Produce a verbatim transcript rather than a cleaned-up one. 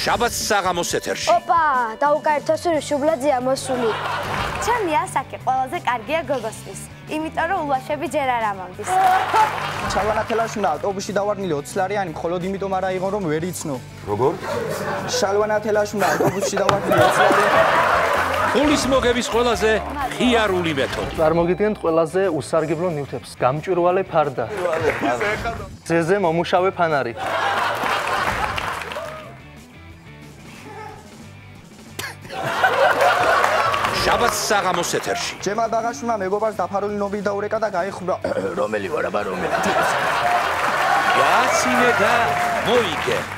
შაბათს საღამოს ეთერში. ოპა, დაუკაერთოსური შუბლაძეა მოსული. ჩემი ასაკი ყველაზე კარგია გოგოსთვის. იმიტომ რომ ულვაშები ჯერ არ ამამდის. შალვანათელაშუნა ავტობუსში დავარნილი ოცი ლარიანი მხოლოდ იმიტომ არ აიღო რომ ვერ იცნო. როგორ? შალვანათელაშუნა ავტობუსში დავარნილი ოცი ლარიანი. ფულის მოგების ყველაზე ხიარული მეთოდი. წარმოგიდგენთ ყველაზე უსარგებლო ნივთებს. გამჭვირვალე ფარდა. ძეზე მომუშავე ფანარი. შაბათს საღამოს ეთერში. ჯემალ ბაღაშვილმა მეგობარს დაფარული ნობი დაურეკა და გაიხურა. რომელი ვარ აბა რომელი? გააცინე და მოიგე.